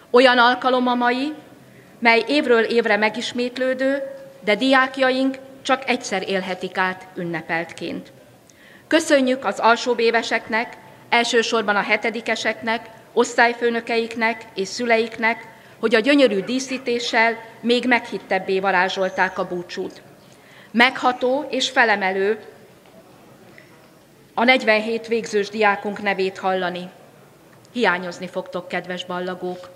Olyan alkalom a mai, mely évről évre megismétlődő, de diákjaink csak egyszer élhetik át ünnepeltként. Köszönjük az alsóbb éveseknek, elsősorban a hetedikeseknek, osztályfőnökeiknek és szüleiknek, hogy a gyönyörű díszítéssel még meghittebbé varázsolták a búcsút. Megható és felemelő a 47 végzős diákunk nevét hallani. Hiányozni fogtok, kedves ballagók!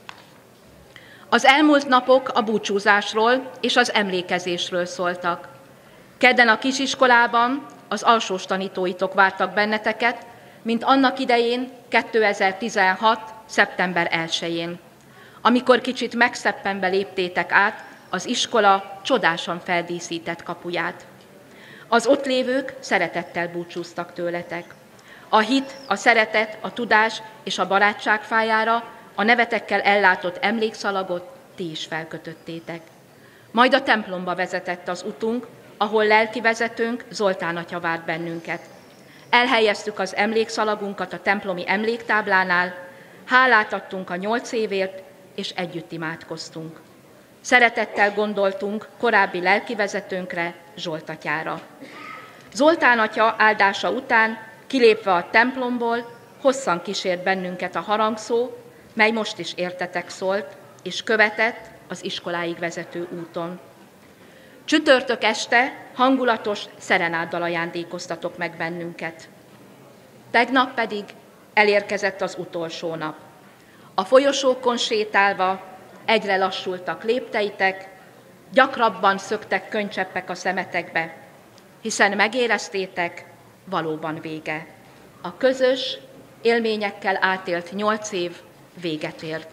Az elmúlt napok a búcsúzásról és az emlékezésről szóltak. Kedden a kisiskolában az alsós tanítóitok vártak benneteket, mint annak idején 2016. szeptember 1-én, amikor kicsit megszeppenve léptétek át az iskola csodásan feldíszített kapuját. Az ott lévők szeretettel búcsúztak tőletek. A hit, a szeretet, a tudás és a barátság fájára a nevetekkel ellátott emlékszalagot ti is felkötöttétek. Majd a templomba vezetett az utunk, ahol lelkivezetőnk Zoltán atya várt bennünket. Elhelyeztük az emlékszalagunkat a templomi emléktáblánál, hálát adtunk a 8 évért, és együtt imádkoztunk. Szeretettel gondoltunk korábbi lelkivezetőnkre, Zsolt atyára. Zoltán atya áldása után, kilépve a templomból, hosszan kísért bennünket a harangszó, mely most is értetek szólt, és követett az iskoláig vezető úton. Csütörtök este hangulatos szerenáddal ajándékoztatok meg bennünket. Tegnap pedig elérkezett az utolsó nap. A folyosókon sétálva egyre lassultak lépteitek, gyakrabban szöktek könnycseppek a szemetekbe, hiszen megéreztétek, valóban vége. A közös, élményekkel átélt 8 év véget ért.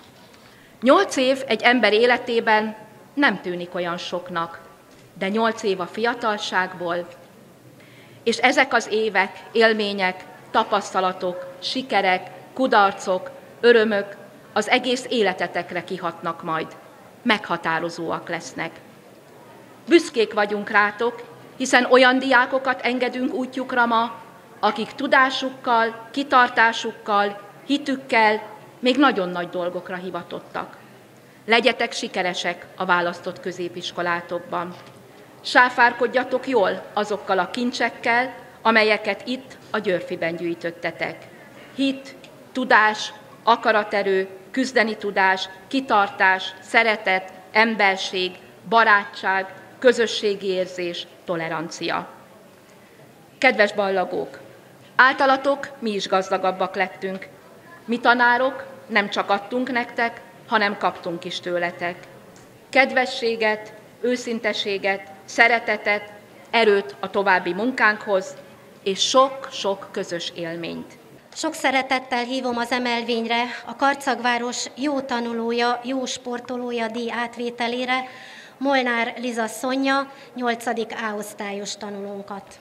8 év egy ember életében nem tűnik olyan soknak, de 8 év a fiatalságból, és ezek az évek, élmények, tapasztalatok, sikerek, kudarcok, örömök az egész életetekre kihatnak majd, meghatározóak lesznek. Büszkék vagyunk rátok, hiszen olyan diákokat engedünk útjukra ma, akik tudásukkal, kitartásukkal, hitükkel még nagyon nagy dolgokra hivatottak. Legyetek sikeresek a választott középiskolátokban. Sáfárkodjatok jól azokkal a kincsekkel, amelyeket itt a Györfiben gyűjtöttetek. Hit, tudás, akaraterő, küzdeni tudás, kitartás, szeretet, emberség, barátság, közösségi érzés, tolerancia. Kedves ballagók, általatok mi is gazdagabbak lettünk. Mi tanárok nem csak adtunk nektek, hanem kaptunk is tőletek. Kedvességet, őszinteséget, szeretetet, erőt a további munkánkhoz, és sok-sok közös élményt. Sok szeretettel hívom az emelvényre a Karcagváros jó tanulója, jó sportolója díj átvételére Molnár Liza Szonya, 8. A-osztályos tanulónkat.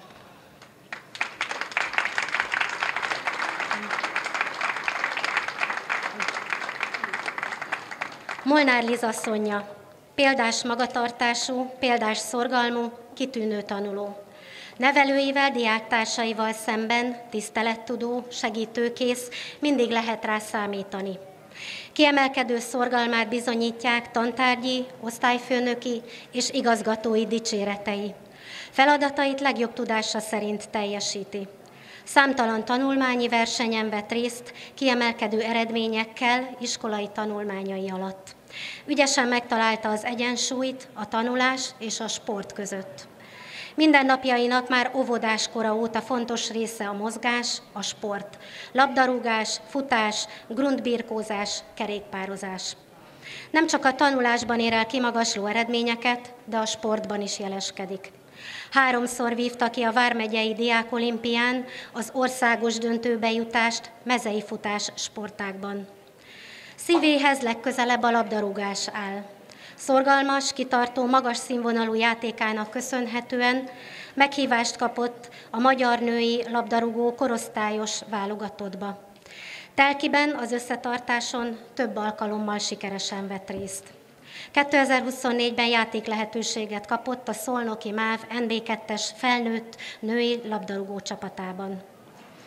Molnár Liza Szonya, példás magatartású, példás szorgalmú, kitűnő tanuló. Nevelőivel, diáktársaival szemben tisztelettudó, segítőkész, mindig lehet rá számítani. Kiemelkedő szorgalmát bizonyítják tantárgyi, osztályfőnöki és igazgatói dicséretei. Feladatait legjobb tudása szerint teljesíti. Számtalan tanulmányi versenyen vett részt, kiemelkedő eredményekkel iskolai tanulmányai alatt. Ügyesen megtalálta az egyensúlyt a tanulás és a sport között. Mindennapjainak már óvodás kora óta fontos része a mozgás, a sport. Labdarúgás, futás, grundbirkózás, kerékpározás. Nem csak a tanulásban ér el kimagasló eredményeket, de a sportban is jeleskedik. 3-szor vívta ki a vármegyei diákolimpián az országos döntőbe jutást mezei futás sportágban. Szívéhez legközelebb a labdarúgás áll. Szorgalmas, kitartó, magas színvonalú játékának köszönhetően meghívást kapott a magyar női labdarúgó korosztályos válogatottba. Telkiben az összetartáson több alkalommal sikeresen vett részt. 2024-ben játéklehetőséget kapott a szolnoki MÁV NB2-es felnőtt női labdarúgó csapatában.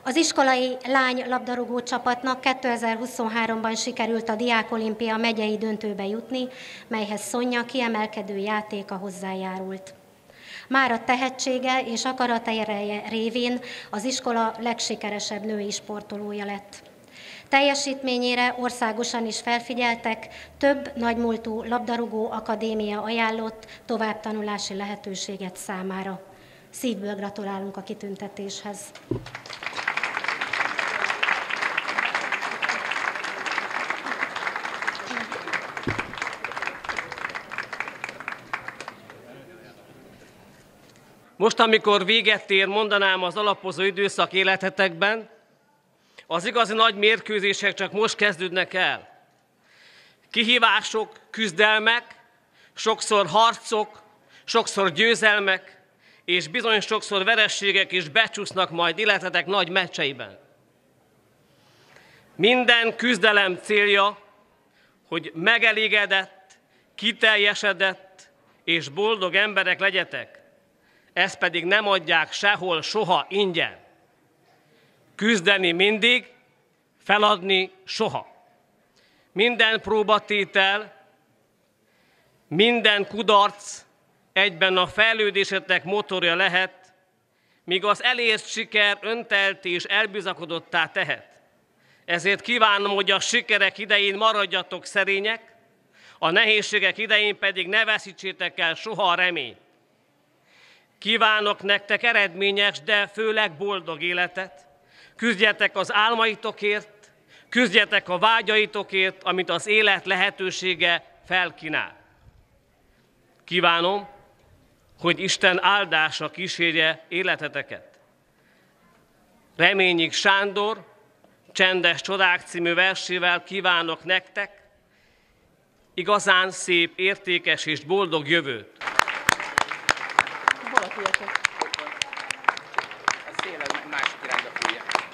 Az iskolai lány labdarúgó csapatnak 2023-ban sikerült a Diákolimpia megyei döntőbe jutni, melyhez Szonya kiemelkedő játéka hozzájárult. Mára tehetsége és akaratereje révén az iskola legsikeresebb női sportolója lett. Teljesítményére országosan is felfigyeltek, több nagymúltú labdarúgó akadémia ajánlott továbbtanulási lehetőséget számára. Szívből gratulálunk a kitüntetéshez. Most, amikor véget ér, mondanám, az alapozó időszak életetekben, az igazi nagy mérkőzések csak most kezdődnek el. Kihívások, küzdelmek, sokszor harcok, sokszor győzelmek, és bizony sokszor vereségek is becsúsznak majd életetek nagy meccseiben. Minden küzdelem célja, hogy megelégedett, kiteljesedett és boldog emberek legyetek. Ezt pedig nem adják sehol, soha ingyen. Küzdeni mindig, feladni soha. Minden próbatétel, minden kudarc egyben a fejlődésetek motorja lehet, míg az elért siker öntelt és elbizakodottá tehet. Ezért kívánom, hogy a sikerek idején maradjatok szerények, a nehézségek idején pedig ne veszítsétek el soha a reményt. Kívánok nektek eredményes, de főleg boldog életet. Küzdjetek az álmaitokért, küzdjetek a vágyaitokért, amit az élet lehetősége felkínál. Kívánom, hogy Isten áldása kísérje életeteket. Reményik Sándor Csendes Csodák című versével kívánok nektek igazán szép, értékes és boldog jövőt. A szél másik irányba fújja.